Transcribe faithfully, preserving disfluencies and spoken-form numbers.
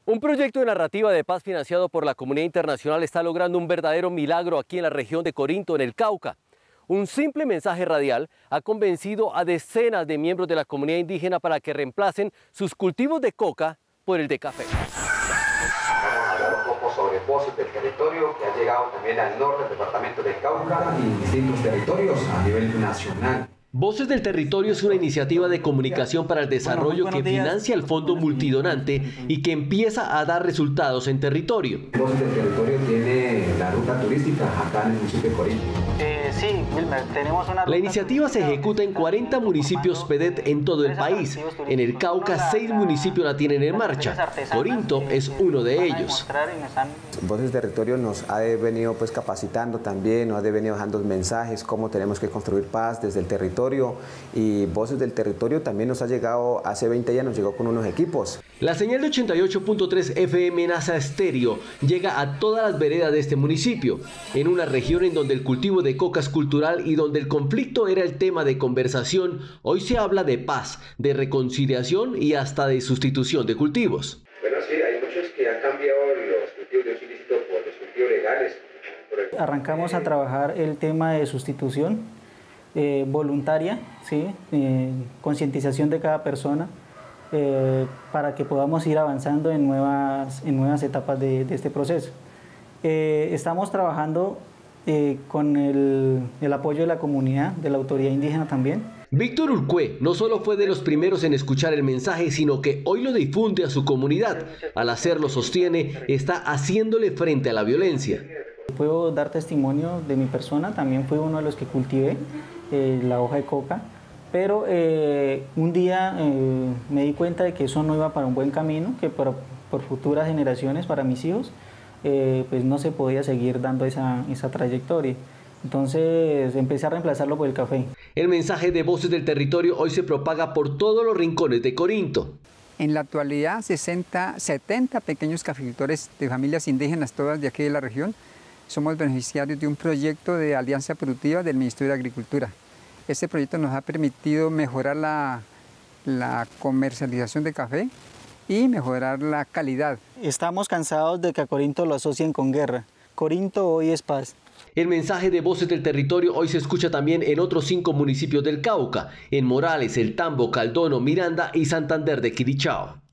Un proyecto de narrativa de paz financiado por la comunidad internacional está logrando un verdadero milagro aquí en la región de Corinto, en el Cauca. Un simple mensaje radial ha convencido a decenas de miembros de la comunidad indígena para que reemplacen sus cultivos de coca por el de café. Vamos a hablar un poco sobre Voces del Territorio, que ha llegado también al norte del departamento del Cauca y en distintos territorios a nivel nacional. Voces del Territorio es una iniciativa de comunicación para el desarrollo que financia el Fondo Multidonante y que empieza a dar resultados en territorio. Voces del Territorio tiene la ruta turística acá en el municipio de Corinto. Eh, sí, Wilmer, tenemos una... La iniciativa se ejecuta en cuarenta municipios P E D E T en todo el país. En el Cauca, seis municipios la tienen en marcha. Corinto es uno de ellos. Voces del Territorio nos ha venido pues capacitando también, nos ha venido dejando mensajes, cómo tenemos que construir paz desde el territorio. Y Voces del Territorio también nos ha llegado, hace veinte días nos llegó con unos equipos. La señal de ochenta y ocho punto tres F M NASA Estéreo llega a todas las veredas de este municipio, en una región en donde el cultivo de coca es cultural y donde el conflicto era el tema de conversación. Hoy se habla de paz, de reconciliación y hasta de sustitución de cultivos. Bueno, sí, hay muchos que han cambiado los cultivos de uso ilícito por los cultivos legales. Por el... Arrancamos a trabajar el tema de sustitución eh, voluntaria, ¿sí? eh, concientización de cada persona, eh, para que podamos ir avanzando en nuevas, en nuevas etapas de, de este proceso. Eh, estamos trabajando eh, con el, el apoyo de la comunidad, de la autoridad indígena también. Víctor Urcue no solo fue de los primeros en escuchar el mensaje, sino que hoy lo difunde a su comunidad. Al hacerlo, sostiene, está haciéndole frente a la violencia. Puedo dar testimonio de mi persona, también fui uno de los que cultivé eh, la hoja de coca, pero eh, un día eh, me di cuenta de que eso no iba para un buen camino, que por, por futuras generaciones, para mis hijos, eh, pues no se podía seguir dando esa, esa trayectoria. Entonces empecé a reemplazarlo por el café. El mensaje de Voces del Territorio hoy se propaga por todos los rincones de Corinto. En la actualidad, sesenta, setenta pequeños caficultores de familias indígenas, todas de aquí de la región, somos beneficiarios de un proyecto de alianza productiva del Ministerio de Agricultura. Este proyecto nos ha permitido mejorar la, la comercialización de café y mejorar la calidad. Estamos cansados de que a Corinto lo asocien con guerra. Corinto hoy es paz. El mensaje de Voces del Territorio hoy se escucha también en otros cinco municipios del Cauca, en Morales, El Tambo, Caldono, Miranda y Santander de Quilichao.